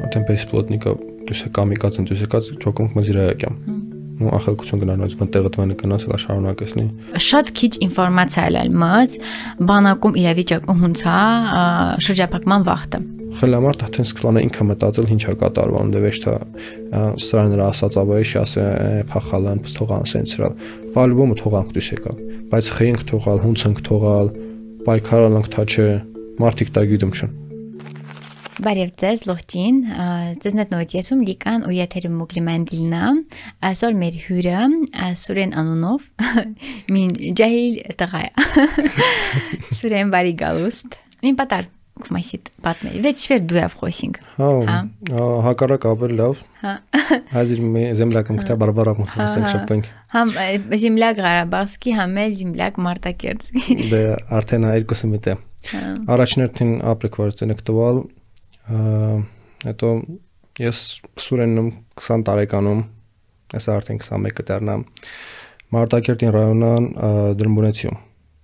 Արդեն բեսպլոտնիկա դուս է կամիկած ճոկոնք մզիրայակյամ։ Ну ախելքություն գնանոց վնտեղը դվանը կնաս հլա շարունակեսնի։ Շատ քիչ ինֆորմացիա էլ մած բանակում իրավիճակը հունցա շրջափակման վախտը։ Խելամարտ արդեն սկսլանը ինքը մտածել ինչա կատարվում դե վեշտա սրան նրա ասած ավայի շասը փախալան թողան սենցրալ բալբոմը թողանք դուս եկա բայց խենք թողալ հունցանք թողալ պայքարանանք թաչը մարտիկ տագյուդում չն Բարև ձեզ լողջին ձեզնետ նոյցեսում լիկան ու եթերում մուկլիմեն դիլնա այսօր մեր հյուրը Սուրեն անունով մին ջահիլ տղայա Սուրեն բարի գալուստ մին պատար Կումասիտ պատմել վեճվեր դուև խոսինք հա հակառակ ավել լավ հա հազիր մի զեմլակում կտա բարբարակ մխոսենք շփենք համ զեմլակ Ղարաբաղսկի համել զեմլակ Մարտակերտսկի դե արդեն երկուսը միտե առաջներթին ապրեկվարծենը կտվալ հետո ես Սուրենում 20 տարեկանում ես արդեն 21 դառնամ Մարտակերտին ռայոնան դրամբունեցիում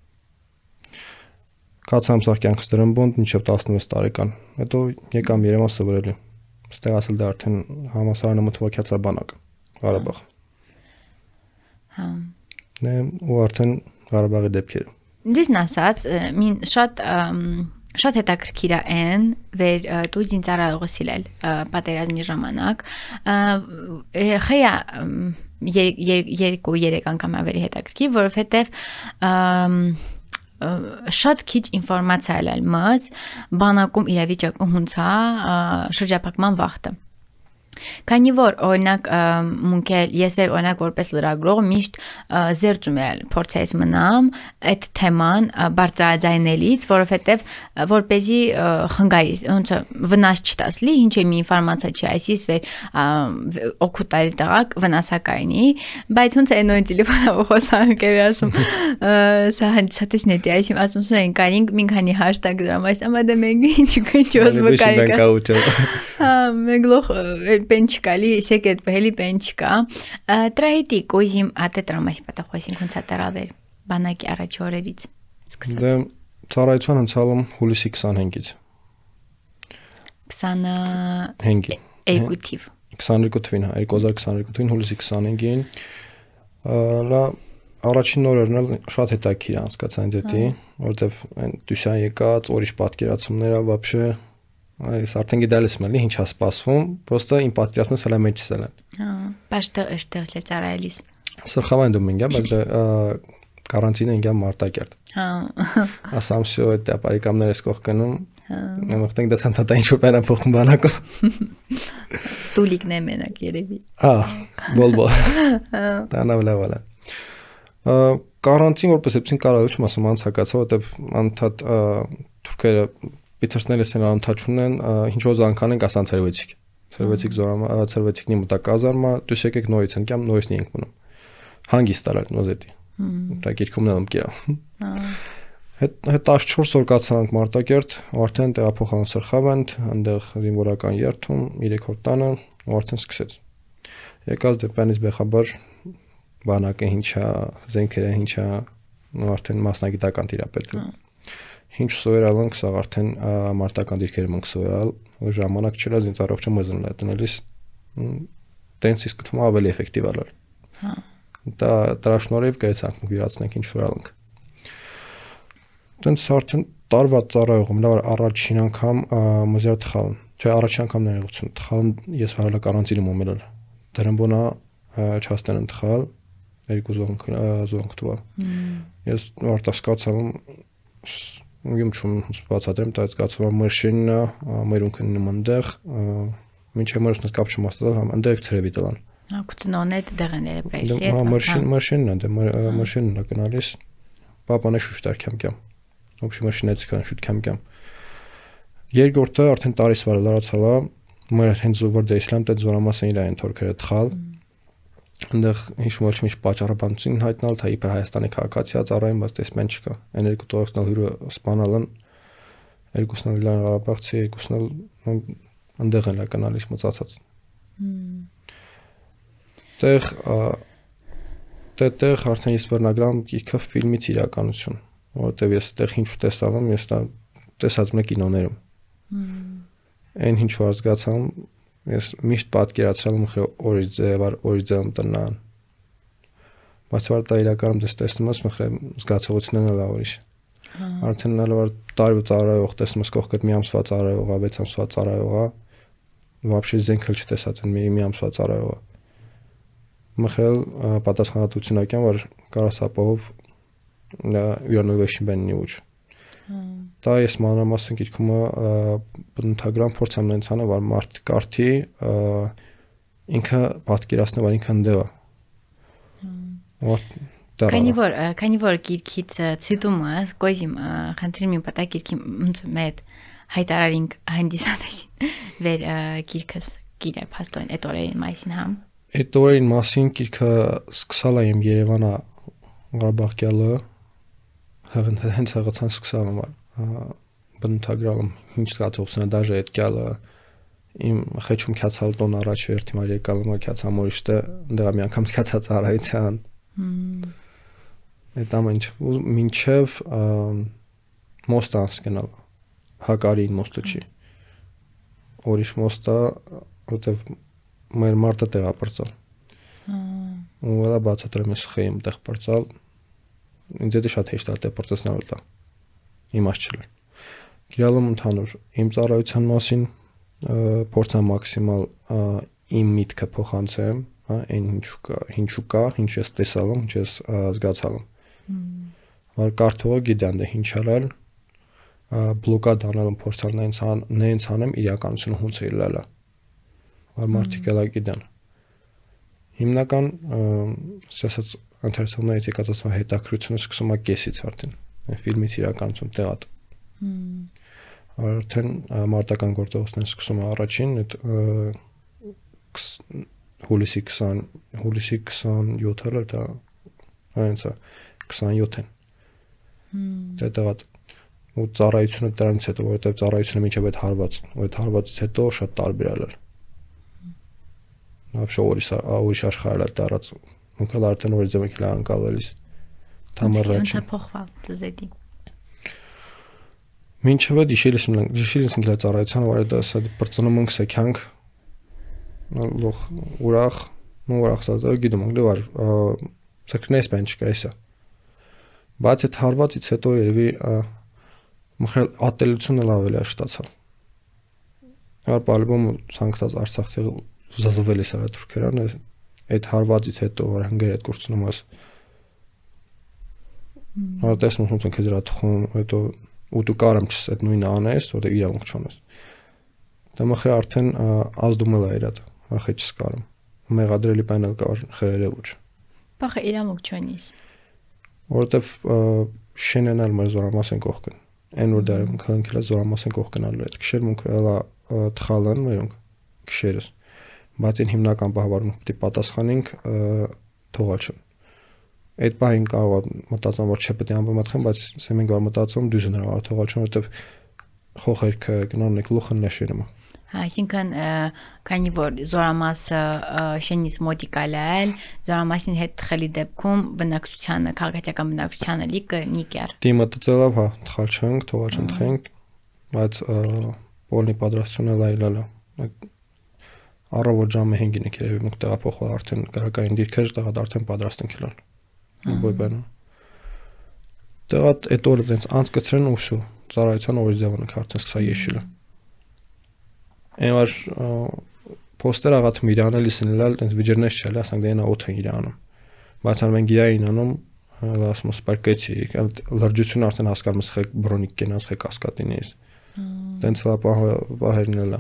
Կացամ սա կյանքս դրամբունդ մինչև 16 տարեկան հետո եկամ Երևան սովորելու ստեղ ասել դա արդեն համասարանը մթվակյացա բանակ Ղարաբաղ հա ու արդեն Ղարաբաղի դեպքերը Դու ասած մին շատ հետաքրքիր է այն վեր դու զինծառայողոսիլել պատերազմի ժամանակ խեյա երեք անգամ ավելի հետաքրքիր որովհետև շատ քիչ ինֆորմացիա էլ մած բանակում իրավիճակը հունցա շրջափակման վախտը Քանի որ օրինակ մունքել ես օրինակ որպես լրագրող միշտ զերծում եմ փորձես մնամ այդ թեման բարձրաձայնելից որովհետև որպեսզի խնգարի ոնց վնաս չտաս լի ինչ է մի ինֆորմացիա չի այսից վեր օկուտալի տղակ վնասակայինի բայց ոնց է նույն տելեֆոնով խոսանք եմ ասում սա հանդիսատես նետի այսինքն ասում սեն կարինք մի քանի հաշտագ դրամ այս ամադը մենք ինչ քնչոս վկայಕ հա մեգլոխ Պենչկալի սեկետ բհելի պենչկա տրահիտի կոյզիմ ատե տրամասի պատախոսին կոնցատարավեր բանակի առաջ օրերից սկսած Դե ծառայության անցալում հուլիսի 25-ից 25-ի էգուտիվ 22 թվին 2022 թվին հուլիսի 25-ին լա առաջին օրերն էլ շատ հետաքրքիր անցկացան դեպի որտեվ դուսա եկած օրիշ պատկերացումները вообще Այս արդեն գիտալիս մելի ինչ է սպասվում, պրոստը իմ պատկերացումս հələ մեջս են։ Հա, բաշտը ըշտեղ է ծառայելիս։ Սրխավան դու ինգա, բայց կարանտինը ինգա Մարտակերտ։ Հա։ Ասամ всё это ապարիկամներ ես կողկնում։ Հա։ Մտենք դասան տա ինչ որ բանա փոխում բանակը։ Տուլիկն է մենակ երևի։ Հա, բոլ։ Հա։ Տանավլավալա։ Կարանտին որպես էպսին կարալ չեմ ասում անցակացա, որտեվ անդադ թուրքերը Պիցերսնել են անթաչուն են ինչ որ զանքան են ասան ցերվեցիկ զորամա ցերվեցիկնի մտակազարմա դուս եկեք նորից ընկամ նորից ենք մնում հանգիստ արալ նոզետի դա երկումն եմ կիրա հետ 14 օր կացանք Մարտակերտ արդեն տեղափոխան Սրխավանդ այնտեղ զինվորական երթում 3 օր տանը արդեն սկսեց եկած դեպանից բեխաբար բանակը ինչա զենքերը ինչա արդեն մասնագիտական տիրապետ Ինչ սովորալանք սա արդեն մարտական դիրքերը մենք սովորալ ժամանակ չլա զինծառայողը մզնն է տնելիս տենսից կտվում ավելի էֆեկտիվ ալալ հա դա տրաշնորև գրեցանք մենք վիրացնենք ինչ սովորալանք տենց արդեն տարվա ծառայողում լավ առաջին անգամ մզեր թխալն չէ առաջին անգամն է եղություն թխալն ես վարալա կարանտինում ումելալ դրամբոնա չաստեն թխալ երկու զոնք տվա ես արտասկացում Ում չում սպասադրեմ դա զգացվում մաշինա մերունքն նմանդեղ մինչև մորսնը կապ չեմ աստալ համ այնտեղ ցրևի տալան Ակցնոնը դեղն է պրեսիտ հա մաշինն է մաշինն է կնալիս պապանը շուշտար կամ ոբշի մաշինից կան շուտ կամ երկրորդը արդեն տարիս վար լարացալա մեր հենց զուր դե իսլամ դե զորամասն իր այն թորքերը թխալ այնտեղ ինչ ոչ մի պատճառաբանություն հայտնալ թե իբր Հայաստանի քաղաքացիա ծառայում բայց տեսմեն չկա այն երկու տողքնալ հյուրը սպանալն երկուսն էլ Լեռնային Ղարաբաղցի երկուսն էլ այնտեղ են կանալիս մծացած տեղ արդեն ես վերնագրամ իքը ֆիլմից իրականություն որովհետև ես տեղ ինչ տեսալım ես դա տեսած մեկ կինոներում այն ինչ որ զգացամ ես միշտ պատկերացրել եմ օրից ձև տնան։ Բայց վար դա իրականում դες տեսնում ես մխրե զգացողությունն էլ ուրիշ։ Արդեն նալվար տարի ծառայող տեսնում ես կողքդ մի ամսվա ծառայողա, 6 ամսվա ծառայողա, вообще զենքել չտեսած են մի ամսվա ծառայողը։ Մխրել պատասխանատվությունական որ կարաս ապահով uranılveşim ben uç. Դա ես մանրամասն գիրքումը բնութագրան փորձ եմ նենցանը որ մարդ կարդի ինքը պատկերացնող ինքն դեվա։ Քանի որ գիրքից ցիտումը կոզիմ խնդրի մի պատա գիրքի մեծ հայտարարինք հանդիսատեսին վեր գիրքս գիրը փաստորեն այդ օրերին մասին համ։ Այդ օրերին մասին գիրքը սկսալ եմ Երևանա Ղարաբաղյալը հենց հաղացան սկսալ եմ բնութագրալım ինչ զգացողությունը դաժե այդ գալը իմ խեչում քացալ տոն առաջ երթի մարի եկալը քացամ օրիշտը դրա մի անգամ քացած արայցան այդ ամենը մինչև մոստանս գնալ հակարին մոստը չի օրիշ մոստա որտեվ մեր մարտը տեղապրծալ ու վրա բացատրեմ ես խեյմ տեղ պրծալ ինձ դա շատ հեշտ է դե պրծեսնալ դա իմաստ չէ գիրալում ընդհանուր իմ ծառայության մասին փորձեմ մաքսիմալ իմ միտքը փոխանցեմ այն ինչու կա ինչ ես տեսալում ինչ ես զգացալում որ կարթողը գիտեն դե ինչ արել բլոկադ անելում փորձալ նենց անեմ իրականությունը հունց է լալա որ մարդիկ էլա գիտեն հիմնական ասած ընթերցողների եկածացման հետաքրությունը սկսում է կեսից արդեն ֆիլմից իրականություն տեղատ արդեն մարտական գործողությունները սկսում է առաջին այդ հուլիսի 27-ը դա այնց 27-ին դա տեղատ ու ծառայությունը դրանից հետո որովհետև ծառայությունը մինչև այդ հարվածից հետո շատ տարբեր էր вообще ուրիշ աշխարհ է դարած մոքալ արդեն որ ձևը քիլա անկալելիս թամարաչի փոխվել դզեդի մինչև դիշիլիսն գլա ծառայության որ դա սա բրծնում ենք սեքանք լող ուրախ սա գիտում ենք դե որ սակնես բան չկա էսա բայց այդ հարվածից հետո երևի մխել ատելությունը լավ էլ է շտացալ որ բալբոմ ցանկացած արցախցի զազվել է սրա թուրքերան այդ հարվածից հետո որ հանգեր այդ կուրսնում ես որ տեսնում ոնց ենք դրա թխում հետո ու դու կարամ չես այդ նույնը անես որտեղ իրավունք չունես դա մխր արդեն ազդում է իրադ արխի չես կարում մեղադրելի բան էլ կար խերերը ոչ բախը իրավունք չունես որտեղ շենենալ մեր զորամասն կողքն այն որ դարում քանքիլա զորամասն կողքնալու այդ քշեր մունք էլա թխալան մերոնք քշերս բայց այն հիմնական բավարարում պետք է պատասխանենք թողաչն այդ բային կարող մտածեմ որ չէ պետք է անվամ atխեմ բայց սա մենք որ մտածում դյուզն հնարավոր թողաչն որովհետև խոխերքը գնոնեք լուխն նշերում այսինքն քանի որ զորամասը շենից մոտիկալել զորամասին հետ թխելի դեպքում բնակչությանը քաղաքացիական բնակչությանը լիքը նիկեր դիմը ծելավ հա թխալ չենք թողաչն թխենք բայց բոլնի պատրաստությունը լայլալա առավոտ ժամը 5-ին եք երևի մենք տեղափոխվել արդեն գրակային դիրքեր տեղատ արդեն պատրաստ ենք ելան բոյբանը տեղատ այդ օրը դենց անցկացրեն ու всё ծառայության օրից ձևանք արդեն սկսա եշիլը այն որ պոստեր աղատ միրանելի սնելալ դենց վիճերնես չել ասենք դենա 8 են իրանում բայց մենք իրային անում ասում սպարկեցի լրջություն արդեն հասկանում ես խեք բրոնիկ կենաս խեք կասկադինից դենց լա պահերնելա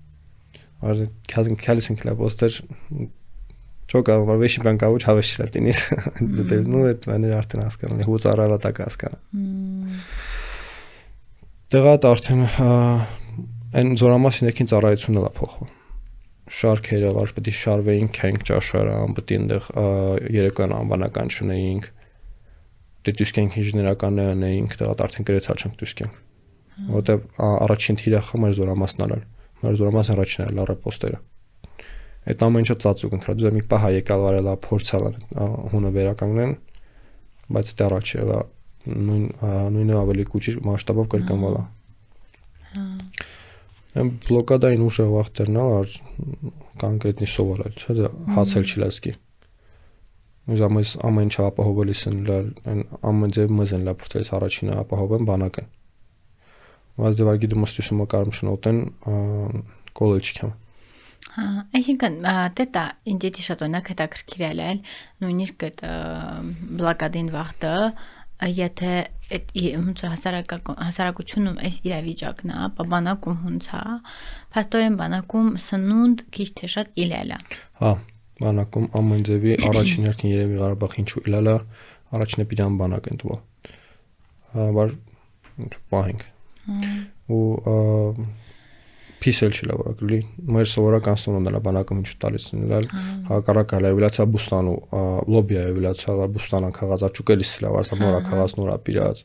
Քալիսին քլա պոստեր չոկա որ վեշի բանկավուչ հավեշ լատինիս դե նու այդ մաներ արդեն հասկանում եմ հուց առալա տակ հասկանում տեղատ արդեն այն զորամասին եկին ծառայությունն է փոխվում շարքերը որ պետք է շարվեին քենք ճաշարան պետք է այնտեղ երեկոյան անվանական չունեինք դե դուսկենք ինժեներական ունեինք տեղատ արդեն գրեցալ չենք դուսկենք որտեվ առաջին թիրախը մեր զորամասն արել մեր զորամասն առաջին էր լարը պոստերը այդ ամենը ծածուկ ընկրա դու մի պահ եկալ վարելա փորձալ հունը վերականգնեն բայց դա առաջ էլա նույնը ավելի քուչի մասշտաբով կրկնվալա Այն բլոկադային ուժը վախտերն ալ կոնկրետնի սովորել, չէ՞, հացել չլասկի։ Ուզամես ամեն ինչ ապահովելիսն լալ, այն ամեն ձև մզեն լա փորձես առաջինը ապահովեն բանակն։ Բայց դեպի դեմոնստրացիա կարում շնոտեն կոլել չքամ։ Հա, այսինքն դա ինձ շատ օրինակ հետաքրքրել է, նույնիսկ այդ բլոկադին վախտը, եթե այդ հասարակությունում այս իրավիճակն է, բանակում հունցա, փաստորեն բանակում սնունդ քիչ թե շատ իլելա։ Հա, բանակում ամեն ձևի առաջին հերթին երևի Ղարաբաղ ինչու իլելա, առաջինը պիտան բանակ են տվել։ Բայց պահենք։ Ու Փիսել չի լավակլի մեր սովորական ստոնոնդալա բանակում ինչ տալիս նալ հակառակը լավիլացա բուստանու լոբիա լավիլացա բուստանան քաղաքացիուկելիս լավարսա նորա քաղաց նորա պիրած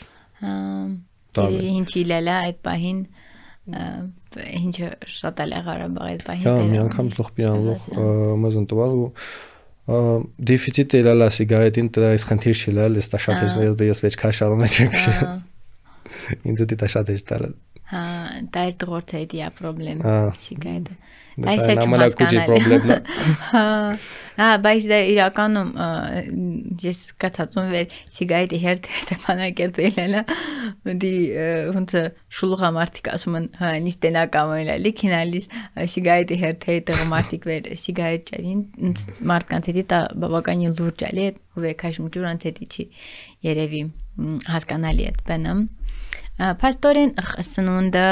ինչի լելա այդ պահին ինչը շատ է Ղարաբաղ այդ պահին հա մի անգամ լող պիրան լող մազն տվալ ու դեֆիցիտ էլա սիգարետին դրայս խնդիր չի լալ էս տաշատ է դες վեճ քաշալում է ինձ դիտա շատ է տալ հա դա է դրորդ է դիա խնդրեմ սիգարետը դա է նամանակուջի խնդրեմն հա բայց դա իրականում ես կացածում վեր սիգարետի հերթ Ստեփանակերտելը դի ոնց շուլուղա մարտիկ ասում են հա նիստենա կամոյլա լիքինալիս սիգարետի հերթ է դրմարտիկ վեր սիգարետ ճարին մարդկանց հետի դա բավականին լուրջ է ու վեքաշմջուրանց հետի չի երևի հասկանալի է բնամ Փաստորեն սնունդը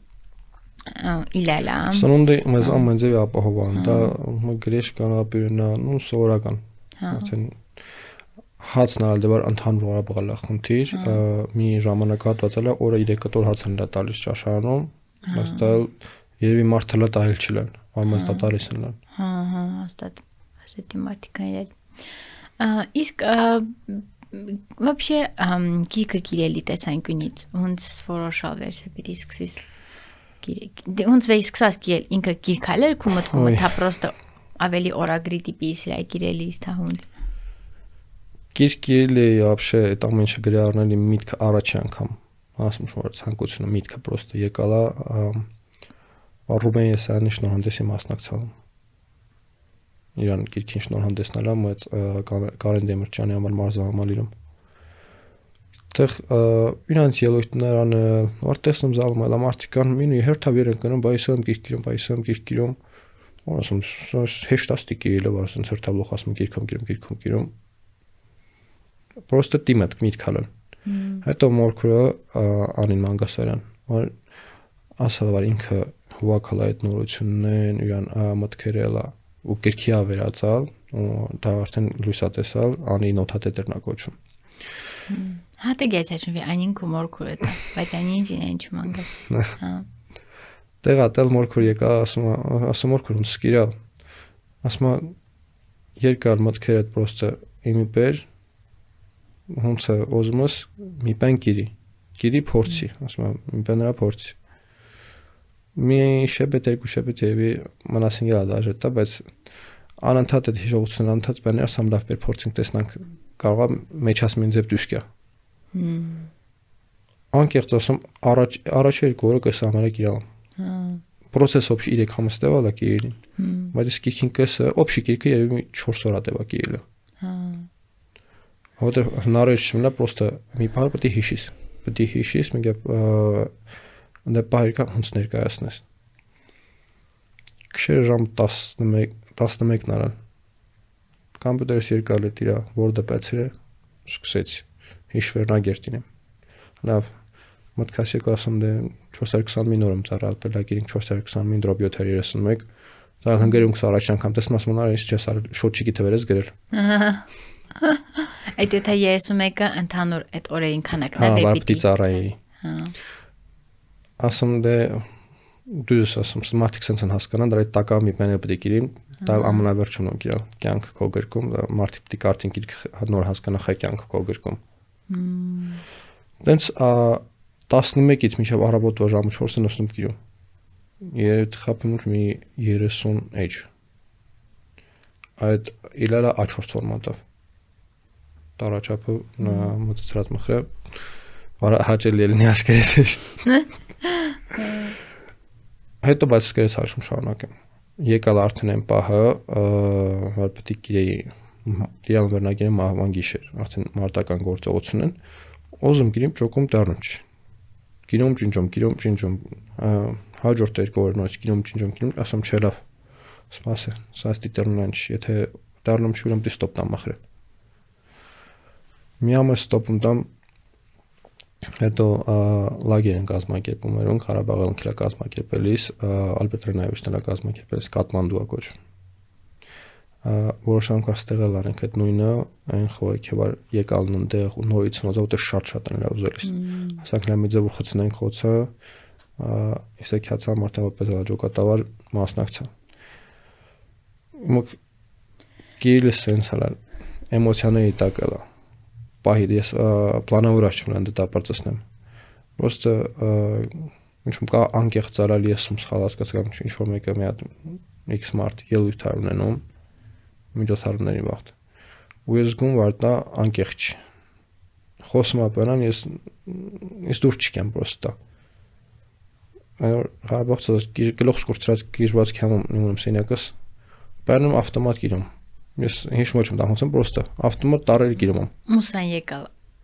իլելա Սնունդը մեզ ամեն ձևի ապահոvan դա գրեշ կանապիրնա նու սովորական արդեն հացն ալ դեպար ընդհանուր Ղարաբաղի խնդիր մի ժամանակահատվածել է օրը 3 կտոր հաց են դա տալիս ճաշարանում բայց դա երևի մարդը լա տայել չլան ամենս դա տալիս են լան հա հաստատ ասეთი մարդիկան իսկ Вообще, գիրքը գիրելի տեսանկյունից, ոնց որոշալ վերսը պիտի սկսես ոնց վեի սկսած գիրել, ինքը գիրքալեր քու մտքում թա պրոստը ավելի օրագրի տիպի սրա գիրելի իստա ոնց Գիրք գիրելի вообще այդ ամեն ինչը գրի առնելի միտքը առաջի անգամ ասում շնորհ ցանկությունը միտքը պրոստը եկալա Ռուբեն Եսայանի շնորհանդեսի մասնակցալու Իրան գիրքին շնորհանդեսնալա մեծ Կարեն Դեմիրճյանի համար մարզահամալիրում Տեղ իրանց ելույթներանը արտեսնում զալում այլ ամարտիկան մինի հերթավեր են գնում բայսում գիրքիրում ասում հեշտաստիկ իրելը վարսն հերթավլող ասում գիրքում Պրոստը տիմետ միտքալն հետո մորքուրը անին Մանգասարյան որ ասալ վար ինքը հուակալ այդ նորություններն իրան մտքերելա ու կերքիա վերածալ ու դա արդեն լույսատեսալ անի նոթատետրնա կոչում Հա դե գեցաշնվի անին կոմորքուրը բայց անին ինչ մանգաս հա Տեղա տել մորքուր եկա ասում մորքուր ոնց սկիրալ ասում երկար մտքերդ պրոստը իմի բեր ոնց է ոզումս մի բան գիրի փորձի ասում մի բան նրա փորձի մի շեբետ երկու շեբետ եւի մնասին գա դաժետա բայց անընդհատ այդ հիշողությունն անընդհատ բաներ ասամ լավ բեր փորձենք տեսնանք կարող է մեջաս մին ձև դուշկա անկեղծ ասում առաջ երկու օրը կես ամերը գիրալ process общий 3 համս տևալ է գիրին բայց իսկ գիրքին կեսը общий գիրքը երևի 4 օր տևա գիրելը Որտեղ հնարավոր չէ պրոստը մի բառ պետք է հիշես մենք Դե պահարկա հունց ներկայացնես Քշերը ժամ 11-ն արան Կամպյուտերս երկալի տիրա Word-ը պեցրը Սկսեցի Հիշվերնագերտին եմ Լավ Մտքաս եկա ասում դե 420 մին օրում ծառալ Պելագիրին 420 մին դրոպ 731 Դա հնգերում կս առաջ անգամ տեսնում ասում նար ես չես արել շոտ չգի թվերես գրել Այդ եթե 31-ը ընդհանուր այդ օրերին քանակն է վեպի ծառայի Ասում դե դուս ասում մարդիկ sense են հասկանան դրա տակա մի բան է պետք է գիրին դա ամենավերջում եմ գիրալ կյանք քո գրքում մարդիկ պետք է արդեն գիրք նոր հասկանա խա կյանք քո գրքում Դենց 11-ից մինչև առավոտվա ժամը 4-ը նստում գիրում Երբ խափում մի 30 էջ Այդ իլալա A4 ֆորմատով Տարաչափը մտածրած մխրը Վարա հաճելի ելնի աշկերես հետո բայց սկսեց հաշվում շարունակեմ։ Եկալ արդեն այն պահը, որ պետք է գիրեի իրան վերնագիրը մահվան գիշեր, արդեն մարտական գործողություն են, ոզում գիրիմ ճոկում դառնում չի։ Գիրում ճինջում, հաջորդ երկու օրն այս գիրում ճինջում, ասում չէ լավ։ Սպասե, սա ստիտերնան չի, եթե դառնում չի ուրեմն դի ստոպ տամ մախրել։ Մի ամս ստոպում տամ, հետո լագեր են կազմակերպում երուն, Ղարաբաղը ընկել է կազմակերպելիս, Ալբերտ Ռենայևիչն է կազմակերպելիս Կատմանդու է կոչվում։ Որոշ անգամ ստեղել արենք այդ նույնը, այն խոյքը որ եկալն ընդեղ ու նորից նոզավտը շատ են լավզելիս։ Ասենք լա մի ձև որ խցնենք խոցը, իսեք հացա մարդը որպես հաջողատավար մասնակցա։ Մոք գիրը սենս հալալ էմոցիաների տակելա։ Պահի ես պլանավորած չունեմ դա բարձրացնեմ։ Պրոստը ինչու՞ կա անկեղծ ծարալի ես ում սխալ հասկացամ ինչ որ մեկը մի հատ X մարդ ելույթ ա ունենում միջոցառումների վաղտ։ Ու ես զգում որ դա անկեղծ չի։ Խոսում ապրանան ես դուրս չկեմ պրոստը։ Այո, հարաբաղցած գլուխ սկուրծած գիժված կամում նույնում սենյակս բերնում ավտոմատ գիրում։ Ես հիշում եմ դա ոնց պրոստը ավտոմատ տարերի գիրում։ Մուսան եկալ։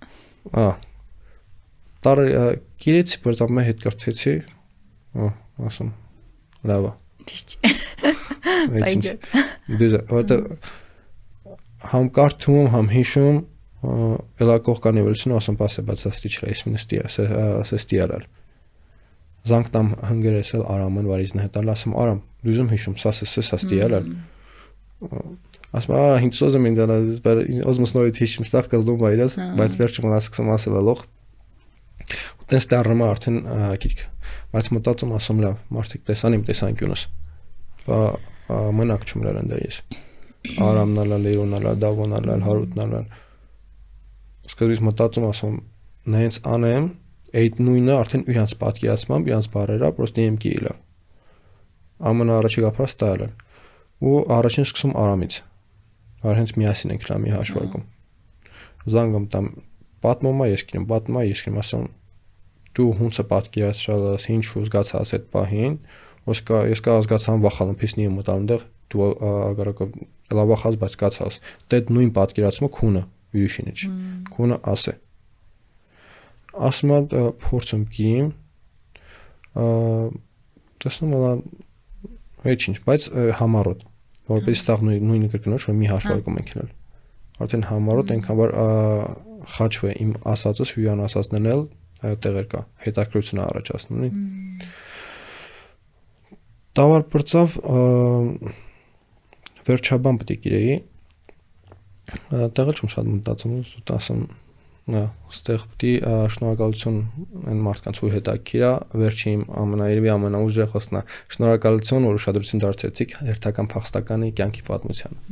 Տարը գիրեցի բրտամ მე հետ կրթեցի։ Ասում լավ է։ Պայջակ։ Դուզ որտե համ կարդում համ հիշում էլա կողքանի վերցնում ասում պասե բաց աստիճ լայս մնստի ասեստիարալ զանգտամ հնգերեսել արամն վարիզն հետալ ասում արամ դուզում հիշում սասես աստիարալ ասում արա հինցոզը մինձանա բեր ոզմոս նորից հիշում ստախ կազդում բայրաս բայց վերջում ասում ասել լող ուտես դառնում արդեն գիրք բայց մտածում ասում լավ մարդիկ տեսան իմ տեսանկյունս մնաք չմրալ ընդ ես Արամնալա, Լերոնալա, Դավոնալա, Հարութնալա սկզբից մտածում ասում նենց անեմ այդ նույնը արդեն իրանց պատկերացմամբ իրանց բարերա պրոստի եմ գիլա ամենաառաջի գափրած տալը ու առաջին սկսում Արամից որ հենց միասին ենք լամի հաշվարկում զանգում տամ պատմումա ես կինեմ ասում դու հունցը պատկերացրալ ես ինչու զգացած այդ պահին ես կազգացամ վախալում փիսնի մտանդեղ դու ագարակը լավախած բայց կացած դե նույն պատկերացումը քունը յուրիշինիչ քունը ասե ասմա փորձում գիմ տեսնում եմ ոչինչ բայց համառոտ որպես ստաղ նույնը կրկնոջ որ մի հաշվարկում ենք ինել արդեն համառոտ այնքան որ խաչվե իմ ասածս հյույան ասածն էլ տեղեր կա հետաքրությունը առաջացնում ունի Տավար բրծավ վերջաբան պետք է գիրեի տեղը չում շատ մտածում ու ասում ստեղ պետք է շնորհակալություն այն մարդկանց ու հետաքրքիր է վերջի իմ ամենաերևի ամենաուժեղ խոսքն է շնորհակալություն որ ուշադրություն դարձրեցիք հերթական փախստականի կյանքի պատմությանը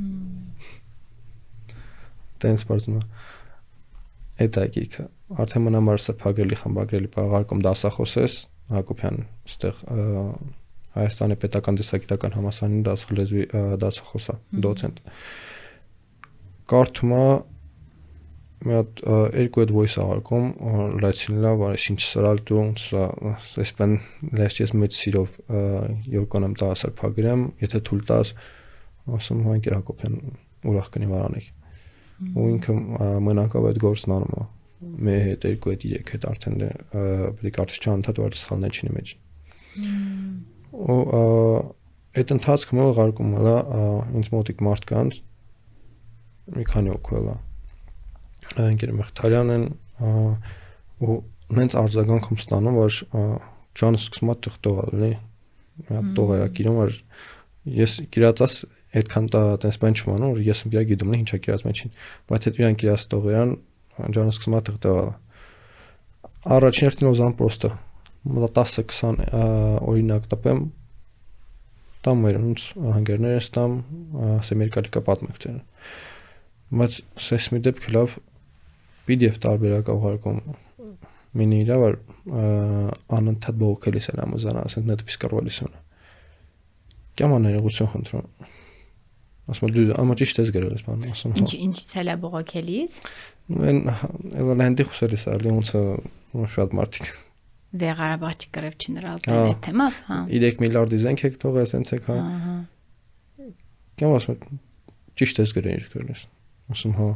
տենց բարձում է գիրքը արդեն մնամար սրբագրելի խմբագրելի բաղարկում դասախոս ես Հակոբյան ստեղ Հայաստանի պետական դասագիտական համալսարանի դասախոսի դասախոսա դոցենտ կարդումա մի հատ երկու այդ voice աղարկում լայցինլա որ ինչ սրալ դու սեսպեն լեշես մեծ սիրով երկոնամ տասար փագրեմ եթե թույլ տաս ասում հանկեր Հակոբյան ուրախ կնի վարանեք ու ինքը մնակավ այդ գործն անում է მე հետ երկու այդ երեք հետ արդեն պետք է կարծիք չանդադ որ սխալներ չինի մեջ ու այդ ընթացքում ղարկում հա ինձ մոտիկ մարդկանց մի քանի օքվելա ընկեր Մխիթարյանն ու նենց արձագանքում ստանում որ ջանս սկսում է տղտողալ էլի մի հատ տողերա գիրում որ ես գիրածած այդքան տես բան չեմ անում որ ես իմ գիտում եմ ինչա գիրած մեջին բայց այդ իրան գիրած տողերան ջանս սկսում է տղտողալ առաջին հերթին ոզան պրոստը մտա 10-20 օրինակ տպեմ տամ մերոնց հանգերներս տամ սեմերկալիկա պատմեցեն բայց սես մի դեպք լավ PDF տարբերակ աղարկում մինի իրա որ անընդհատ բողոքելիս են ամոզանա ասենք նետպիս կռվելիս ունը կյամ աներողություն խնդրում ասում դու ամա ճիշտ ես գրել ես բան ասում ինչ ցելա բողոքելիս Mən elə həndik xüsusilə onsuz շատ մարդիկ Վեղարաբաղ չկրև չնրալ բեմ է թեմա, հա։ 3 միլիարդի զենք եք թողել, ասենց եք, հա։ Ահա։ Կամ ասում ճիշտ ես գրել ինչ գրես։ Ասում հա։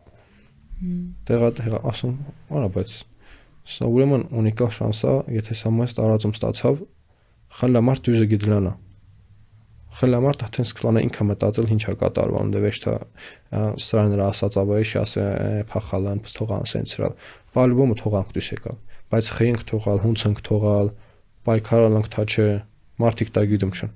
Տեղա ասում, արա, բայց սա ուրեմն ունիկալ շանս է, եթե սա մեծ տարածում ստացավ, խելամարդ դուրս գիտելանա։ Խելամարդ հաթեն սկսլանա ինքը մտածել ինչ է կատարվում, դե վեշ թա սրա նրա ասած ավայ շասը փախալան, թողան սենց սրա։ Պալբոմը թողանք դուս եկա, բայց խենք թողալ, հունցանք թողալ, պայքարանանք թա չէ, մարդիկ դա գիտում չեն։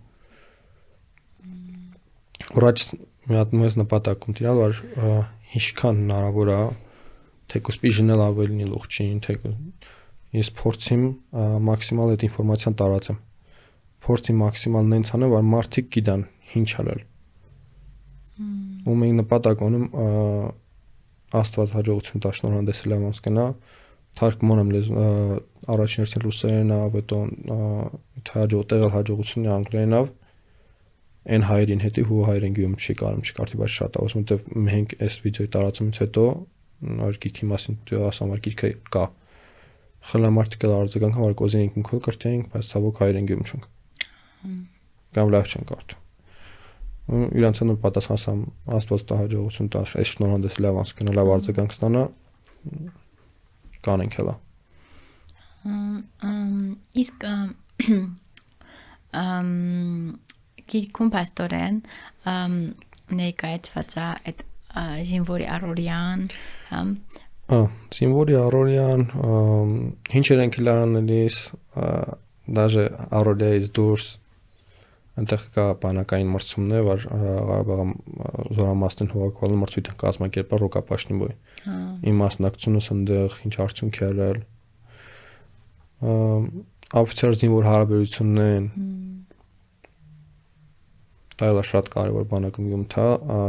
Ուռաջ մի հատ մեծ նպատակում տիրալ, որ ինչքան հնարավոր է, թեկուզ բիժնել ավելի լուղջին, ես փորձիմ մաքսիմալ այդ ինֆորմացիան տարածեմ։ Փորձի մաքսիմալ նենց անեմ, որ մարդիկ գիտան ինչ անել։ Ու մենք նպատակ ունեմ Աստված հաջողություն տա շնորհանդեսել եմ ամսկնա, թարգման եմ առաջին հերթին ռուսերենը, հետո հաջող տեղալ հաջողությունն է անգլերենով, այն հայերին հետի հու հայերեն գյուղում չի կարում չկարդի, բայց շատ է, ասում որտեվ մենք այս վիդեոյի տարածումից հետո նոր գիրքի մասին ասամ, որ գիրքը կա։ Խելամարտիկ էլ արձագանք, որ կոզենք ինքն կրթենք, բայց ցավոք հայերեն գյուղում չենք։ Կամ լավ չեն կարդում։ Իրանց անուն պատասխանեմ Աստված տա հաջողություն տա, այս շնորհանդես լավ անցկնա, լավ արձագանք ստանա, կանենք հելա։ Իսկ գիրքում պաստորեն ներկայացված է այդ զինվորի առօրյան, զինվորի առօրյան, ինչեր ենք լանելիս, даже առօրյայից դուրս այնտեղ կա բանակային մրցումներ, որ Ղարաբաղի զորամասնին հողակալու մրցույթ են կազմակերպել ռոկապաշտի բոյ։ Իմ մասնակցությունս այնտեղ ինչ արդյունք է եղել։ Աֆիցեր զինվոր հարաբերություններն դա էլ շատ կարևոր բանակում գում թա,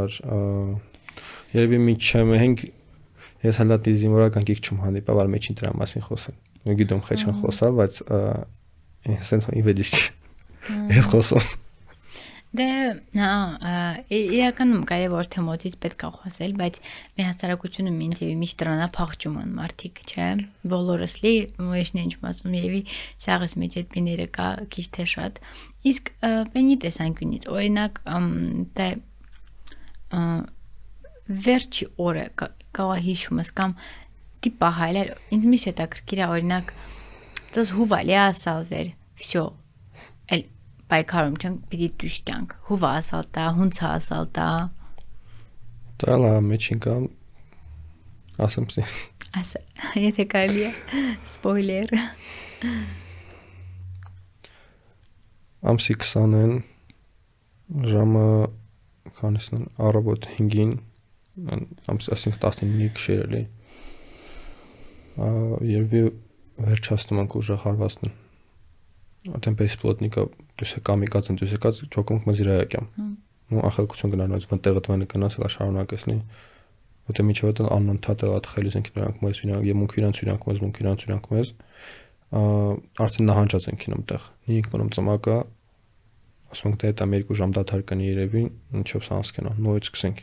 երևի միջեմ ենք ես հալատի զինվորական գիք չում հանդիպա, որ մեջին դրա մասին խոսել։ Ու գիտում խեչան խոսալ, բայց սենց իվեդիշ ես խոսում։ Դե, հա, իրականում կարևոր թեմոտից պետք է խոսել, բայց մեր հասարակությունը մինչև միշտ դրանա փախչում են մարդիկ, չէ՞։ Բոլորս լի, ոչն ինչ ասում, երևի սաղս մեջ այդ բիները կա քիչ թե շատ։ Իսկ բենի տեսանկյունից, օրինակ, դե վերջի օրը կա հիշում ես կամ տիպա հայլեր, ինձ միշտ հետաքրքիր է օրինակ, ծոս հուվալի ասալ վեր, всё, էլ պայքարում չենք, պիտի դուշ տանք, հուվա ասալ տա, հունցա ասալ տա։ Դա լա մեջին կամ ասեմ սի։ Ասա, եթե կարելի է, սպոյլեր։ Ամսի 20-ին ժամը քանիսն առավոտ 5-ին ասենք 15-ի գիշերելի երևի վերջացնում ենք ուժը հարվածն այդեն բեսպլոտնիկը դուս է կամիկացն դուս եկած ճոկոնք մզիրայակյամ ու ախելքություն գնանոց վնտեղը տվանը կնաս հլա շարունակեսնի որտե միջև այդ անընդհատ ատխելիս ենք նրանք մեզ եւ մունք իրանք մեզ արդեն նահանջած ենք ինում տեղ նինք մնում ծմակը ասում ենք դա երկու ժամ դադար կնի երևի ինչով սանսկենա նոյից սկսենք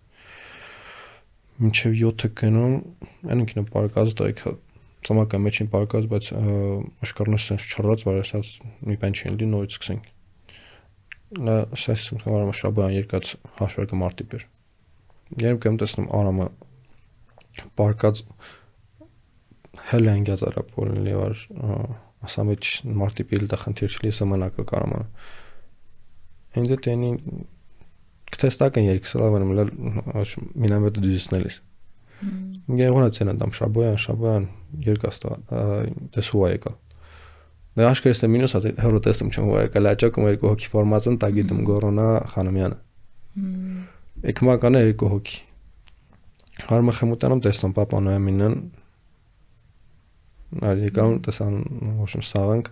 մինչև 7-ը կնում այնինք ինում պարկած տայք ծմակը մեջին պարկած բայց աշկարնոս սենց չռած որ ասած մի բան չի լինի նոյից սկսենք նա սեսում հարամը շաբան երկած հաշվարկը մարտի բեր երբ կեմ տեսնում արամը պարկած հել ընկած արապոլի որ ասամ էջ մարտի բիլ դա խնդիր չլի սմանակը կարամը ինձ դենի կտեստական երկսլա վարմել մինամետ դիզնելիս գեղոնացեն անդամ շաբոյան երկաստա տեսուա եկա դա աշկերս է մինուս ասել հերոտեսում չեմ եկա լաճակում երկու հոգի ֆորմացն տագիտում գորոնա խանամյանը եկմականը երկու հոգի հարմը խմուտանում տեսնում պապանոյամինն եկան տեսան ոչմ սաղանք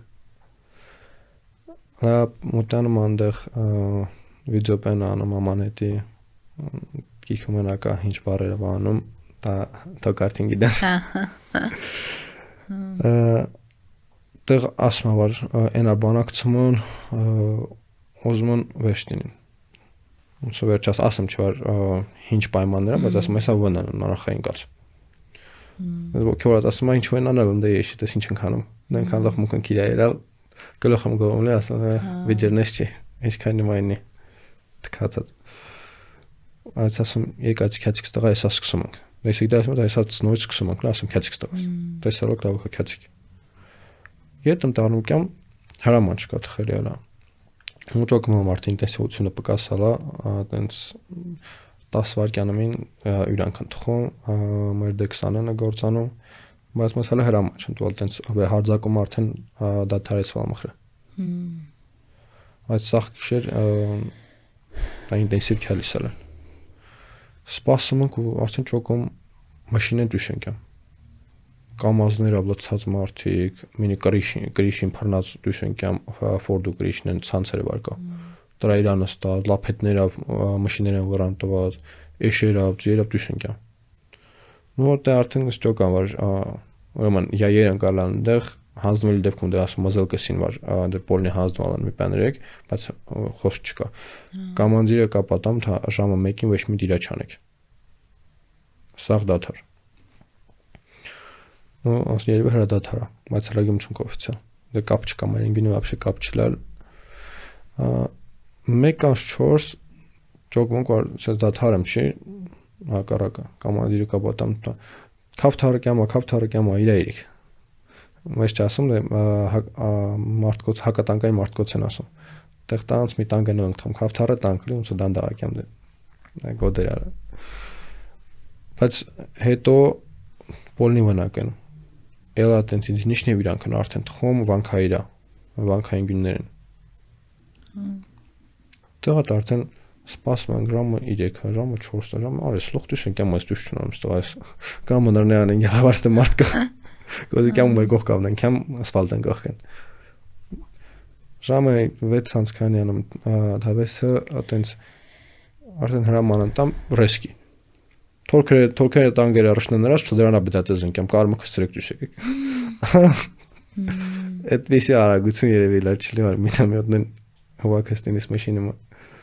հա մուտանում անդեղ վիդեոպեն անում ամանետի գիքում ենակա ինչ բարերը վանում դա կարտին գիտեն տեղ ասմա որ ենա բանակցումն ոզմն վեշտինին ոնց վերջաս ասեմ չէ որ ինչ պայմաններ բայց ասում հեսա վնան նարախային կաց Ոգևորած ասում է ինչու են անել ընդ էշի դες ինչ ենք անում։ Նրանք լավ մունքն քիրա իրալ գլխում գոմն է ասում վիճերնես չի ինչքան նույնի տկածած։ Այս ասում եկած քյացիկ ստղա էսա սկսում ենք։ Դες իդասում դա էսա նույն սկսում ենք, ասում քյացիկ ստղաս։ Տեսարոք լավ քյացիկ։ Յետում տանում կամ հրաման չկա թխելի արա։ Ուղղակի մարդին տեսողությունը պկասալա, այտենց 10 վայրկյանումին յուրանքն թխում, մեր դե 20-ը գործանում, բայց մեզ հələ հրաման չեն տվել, այտենց հարձակում արդեն դադարեցվել մխրը։ Այդ սաղ գիշեր դա ինտենսիվ քյալիսալ են։ Սպասում ենք ու արդեն ճոկում մաշինեն դուշենք եմ։ Կամազներ աբլացած մարդիկ, մինի կրիշին փռնած դուշենք եմ, ֆորդու կրիշն են ցանցերը վարկա։ Դրա իրանը ստա, լափետներով մաշիներն վրան տված, էշերով, ձերով դուշենք եմ։ Ու որտե արդեն ճոկան վար, ուրեմն յայեր ընկալան դեղ հանձնվել դեպքում դե ասում մազել կսին վար, դե պոլնի հանձնվալան մի բաներեք, բայց խոսք չկա։ Կամանդիրը կապատամ ժամը 1-ին ոչ մի դիրա չանեք։ Սաղ դաթար։ Ну, երևի հրադադարա, բայց հրագում չունք օֆիցիալ։ Դե կապ չկա, մեր ինգինի вообще կապ չլալ։ 1-4 ճոգմոնք որ դաթարım չի, հակառակը, կամանդիրը կապատամ տա։ Կապթարը իրայրիկ։ Մեզ չասում դե մարդկոց հակատանկային մարդկոց են ասում։ Տեղ տանց մի տանգ են ընկթում, կապթարը տանկլի ոնց դանդաղակյամ դե գոդերալը։ Բայց հետո պոլնի վնակեն։ Ելա տենտի նիշնի վիրանքն արդեն թխում վանքայիրա, վանքային գուններն։ Տեղը արդեն սպասում են ժամը 3, ժամը 4, ժամը արես լուխտուս են կամ այս դուշ չունեմ ստայս։ Կամ նրան են յավարստը մարդ կա։ Գոզի կամ մեր գող կավնեն, կամ ասֆալտեն գողքեն։ Ժամը 6 քանյանում դավեսը այտենց արդեն հրամանն տամ ռեսկի։ Թորքերը տանգերը արշնեն նրանց չդրանա բդատեզն կամ կարմը քսրեք դուշեք։ Այդպեսի արագություն երևի լավ չի լինի միտամյոտն հովակստինից մաշինը։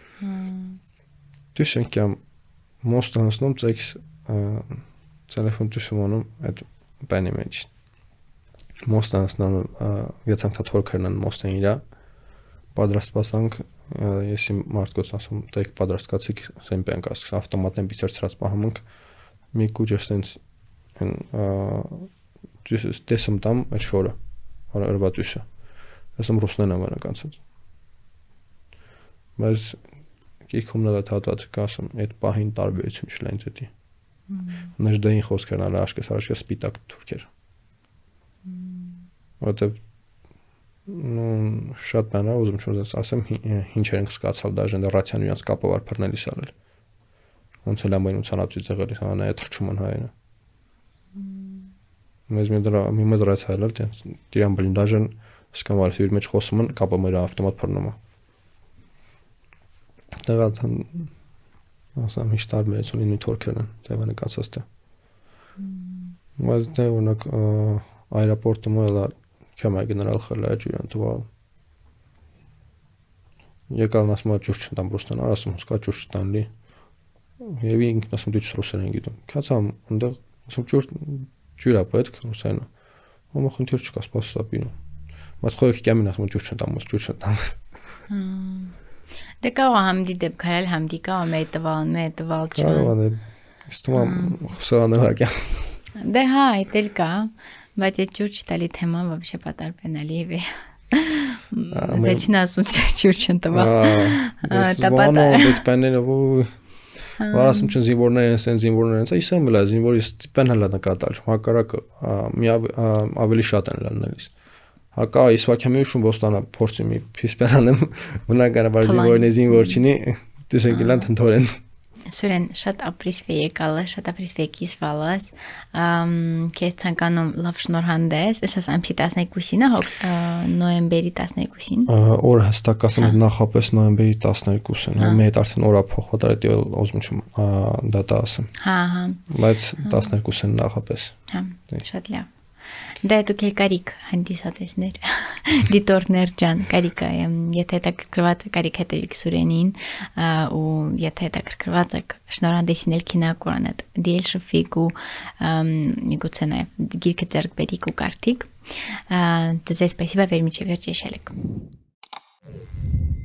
Դուշենք կամ մոստը հասնում ցեքս տելեֆոն դուշում այդ բանի մեջ։ Մոստը հասնում եցանք թորքերն մոստեն իրա պատրաստվածանք եսի մարդկոց ասում տեք պատրաստկացիք սեմպեն կասկս ավտոմատն բիցերցրած պահում ենք մի կուջեսենց տեսում տամ այդ շորը արվատուշը ասում ռուսնեն ամենականցած բայց կիքում նա դատած կասում այդ պահին տարբերություն չլայն դեպի նժդային խոսքերն արա աշկես արաշկես սպիտակ թուրքեր որտեվ Ну, շատ բան է ուզում չոզես ասեմ ինչեր ենք սկացալ դաժան ռացիան իրանց կապը վար բռնելիս արել ոնց էլ ամեն ցանապի ձեղելի հանա է թրջում են հայերը մեզ մի դրա մի մոդրաց հայել դիան բլին դաժան սկամար իր մեջ խոսում են կապը մեր ավտոմատ բռնում է դեղացան ասեմ ինչ տարբերություն ունի թուրքերն դեպի կացած է բայց դե օրինակ аэропортը մոյլա Կամա գեներալ խլա ջուրան տվալ։ Եկալ ասում ջուր չտամ ռուսնան, ասում սկա ջուր չտանլի։ Եվ ինքն ասում դու ռուսերեն գիտում։ Քացամ այնտեղ ասում ջուրա պետք ռուսերեն։ Ոմը խնդիր չկա սպասա բին։ Բայց խոյք կամին ասում ջուր չտամ։ Դե կա համդի դեպք հարել համդի կա մետվալ չան։ Կարող է ստում խսանալակա։ Դե հա, այդել կա։ Բայց այդ ջուր չտալի թեման вообще պատարբենալի է։ Զեչնա ասում ջուր չընտվա։ Տապատա։ Այդ բաները վարասում չեն զինվորներ են, սեն զինվորներ են, իսեմ բլա զինվորի ստիպեն հլա նկատալ, հակառակը մի ավելի շատ են լանելիս։ Հակա իսվակյամի ուշում ոստանա փորձի մի փիսպերանեմ, բնականաբար զինվորն է զինվոր չինի, դեսեն գիլան թնթորեն։ Սուրեն շատ ապրիսվե եկալը, շատ ապրիսվե կիսվալս, կեզ ցանկանում լավ շնորհանդես, ես ամսի 12-ին է, նոյեմբերի 12-ին։ Օր հստակ ասեմ նախապես նոյեմբերի 12-ին, մի հետ արդեն օրա փոխվա դա ուզում չեմ դատա ասեմ։ Հա։ Բայց 12-ին նախապես։ Հա, շատ լավ։ Դե դուք էլ կարիք հանդիսատեսներ, դիտորդներ ջան, կարիք եթե հետաքրքրված եք, կարիք հետևիք Սուրենին ու եթե հետաքրքրված եք, շնորհանդեսին էլ քինակորան այդ դիել շփվիկ ու միգուցե նաև գիրքը ձեռք բերիք ու կարդիք. Դե спасибо, վերմիջև վերջ եշելեք.